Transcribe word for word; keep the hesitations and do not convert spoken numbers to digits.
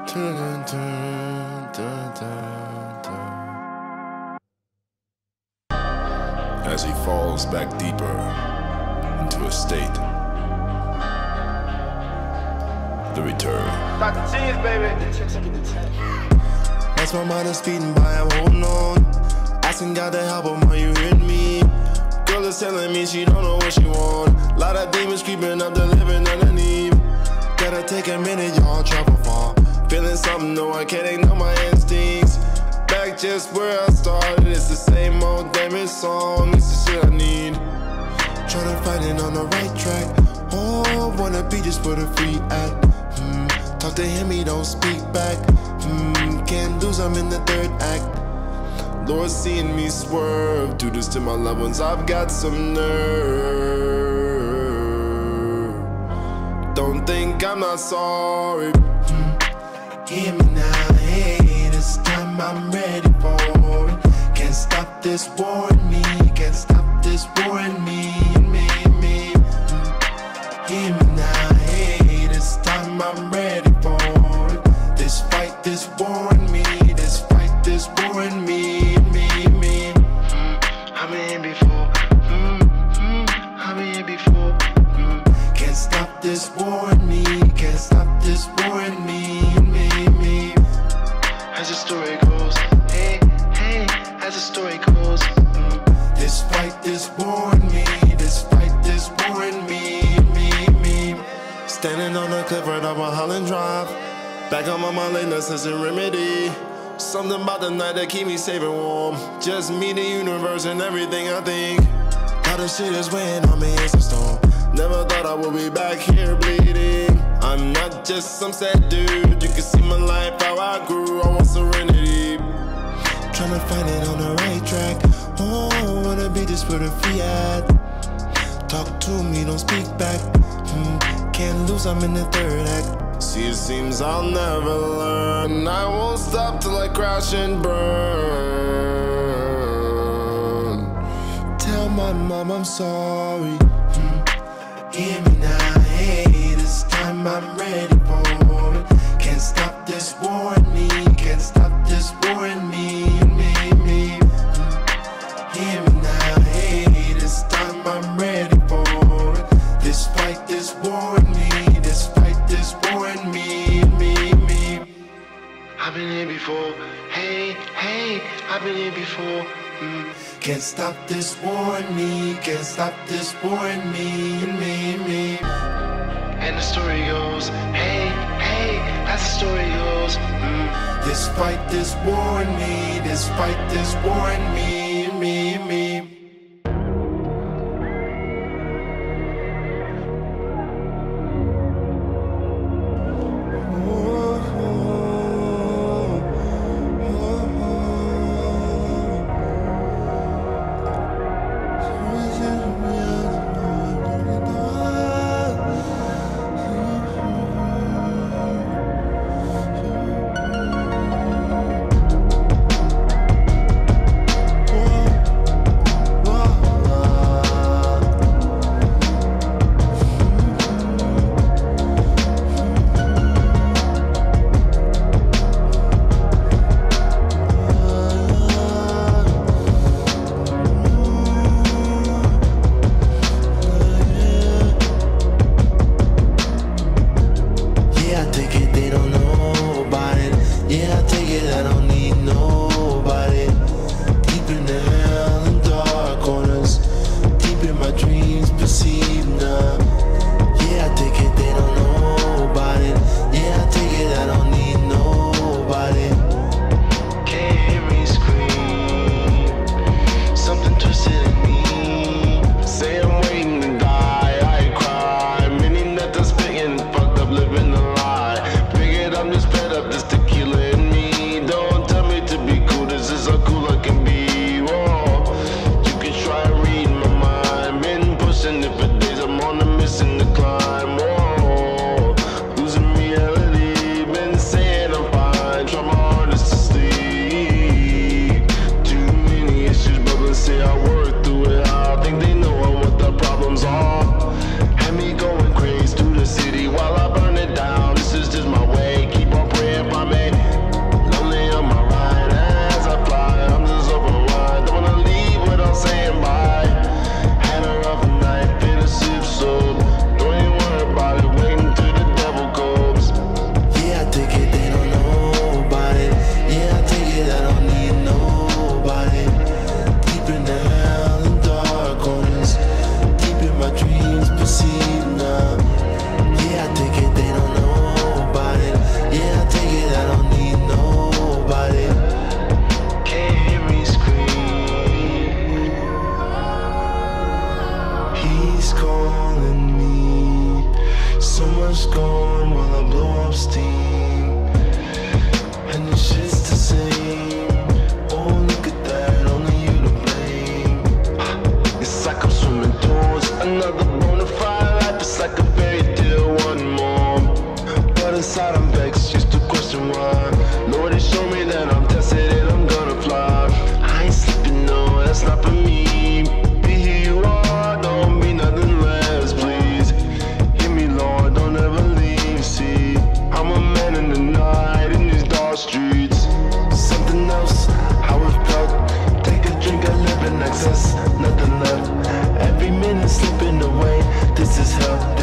Dun, dun, dun, dun, dun. As he falls back deeper into a state, the return. Doctor Cheese, baby. As my mind is speeding by, I'm holding on, asking God to help him. Are you hearing me? Girl is telling me she don't know what she want. Lot of demons creeping up the living underneath. Gotta take a minute, y'all, travel far. Feeling something, no, I can't ignore my instincts. Back just where I started, it's the same old damn song. It's the shit I need. Trying to find it on the right track. Oh, wanna be just for the free act. Hmm. Talk to him, he don't speak back. Hmm. Can't lose, I'm in the third act. Lord, seeing me swerve, do this to my loved ones, I've got some nerve. Don't think I'm not sorry. Mm. Hear me now, hey, this time I'm ready for it. Can't stop this war in me, can't stop this war in me, in me, in me. Mm. Hear me now, hey, this time I'm ready for it. This fight, this war in me, this fight, this war in me. This war in me, can't stop this war in me, me, me. As the story goes, hey, hey, as the story goes. Mm. This fight, this war in me, this fight, this war in me, me, me. Standing on the cliff right off of Holland Drive, back on my mind, late necessary remedy. Something about the night that keep me safe and warm. Just me, the universe, and everything I think. How the shit is weighing on me, it's a storm. Never thought I would be back here bleeding. I'm not just some sad dude. You can see my life, how I grew. I want serenity. Trying to find it on the right track. Oh, wanna be just for the free ad. Talk to me, don't speak back. Hmm. Can't lose, I'm in the third act. See, it seems I'll never learn. I won't stop till I crash and burn. Tell my mom I'm sorry. Hear me now, hey, this time I'm ready for it. Can't stop this war in me, can't stop this war in me, me, me. Hear me now, hey, this time I'm ready for it. This fight, this war in me, this fight, this war in me, me, me. I've been here before, hey, hey, I've been here before. Mm. Can't stop this war in me, can't stop this war in me, in me, in me. And the story goes, hey, hey, as the story goes. Mm. This fight, this war in me, this fight, this war in me, in me, in me. Had me going crazy through the city while I burn it down. This is just my way, keep on praying. vex, used to question why. Lord, it showed me that I'm tested and I'm gonna fly. I ain't slipping, no, that's not for me. Be who you are, don't be nothing less, please. Hear me, Lord, don't ever leave, see. I'm a man in the night, in these dark streets. Something else, how it felt. Take a drink, I live in excess, nothing left. Every minute slipping away, this is hell.